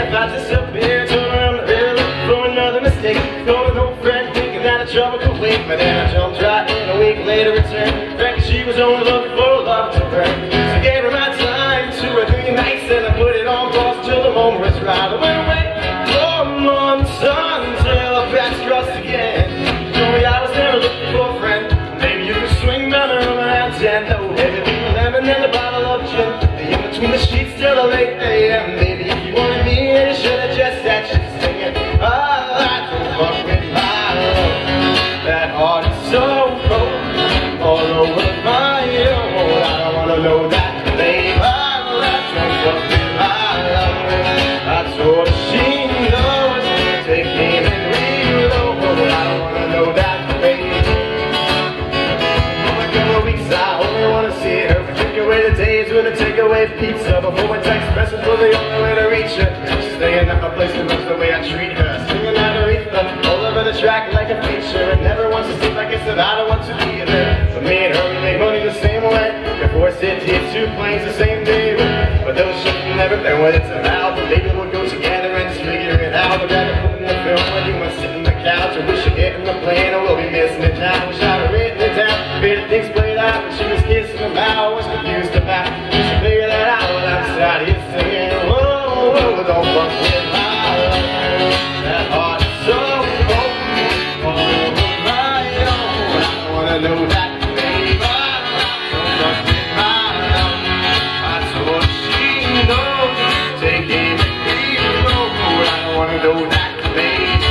if I disappear, turn around the river, looking for another mistake. Going no friend, thinking that a trouble could wait. But then I jumped right in, a week later returned. Frankly, she was only looking for love to burn. So I gave her my time, 2 or 3 nights, and I put it on pause till the moment was right. I went away for months until our paths crossed again. Told me I was never looking for a friend. Maybe you could swing by the room around 10. No, baby, leave a lemon and a bottle of gin. In between the sheets till the late AM. Baby, if you wanted me, then you should have just said she's singing. I like to fuck with my love. That heart is so cold, all over my own. I don't wanna know that, babe. I like to fuck with my love. I told her she knows, take aim and reload. I don't wanna know that, babe. For a couple of weeks I only wanna see her. We drink away the days with a takeaway pizza. Before my text message was the only way to reach her. She's staying at my place and loves the way I treat her. Singing out Aretha all over the track like a feature. And never once to seem like I said I don't want to be there. But me and her, we make money the same way. Before cities, 2 planes the same day. But those should never been what it's about. But maybe we'll go together and figure it out. I'd rather put in the film when you want to sit in the couch. I wish you'd get in the plane or we'll be missing it now. Wish I'd have written it down. Better things played out when she was kissing him out. I was confused about. We should figure that out when I'm sat here singing. Whoa, whoa, don't fuck with my love. That heart is so cold, all over my own. I don't wanna know that, babe. Don't fuck with my love. I told her she knows, take aim and reload. I don't wanna know that, babe.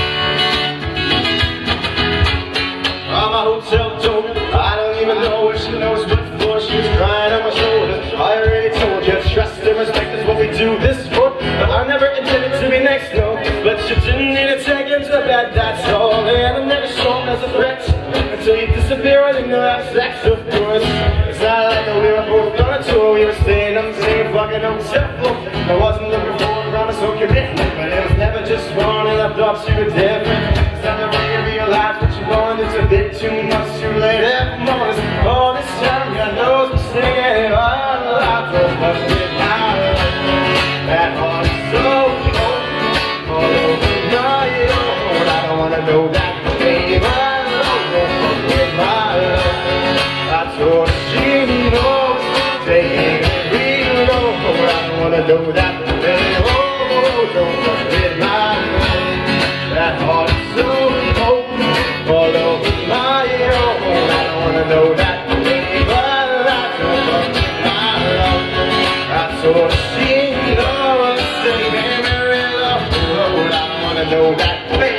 On my hotel door, I don't even know if she knows what for. She was crying on my shoulder. I already told you, trust and respect is what we do this for. But I never intended to be next, no. But you didn't need to take into bed, that's all. And I never saw it as a threat until you disappear and you have sex, of course. It's not like we were both on a tour. We were staying on the same fucking hotel floor. I wasn't looking for a promise or commitment, but it was never just one, and I thought you were different. It's not the way you realize what you want. It's a bit too much too late every morning. All this time, God knows I'm singing. I love to fuck with my love. That heart is so cold, all over my own. I don't wanna know that, babe. I love to fuck with my love. I told her she knows, take it and reload. I don't wanna know that, babe. Oh, don't fuck with my love. That heart is so cold, all over my own. I don't wanna know that, babe. I like to fuck with my love. I told her she knows, take aim and reload. I don't wanna know that, babe.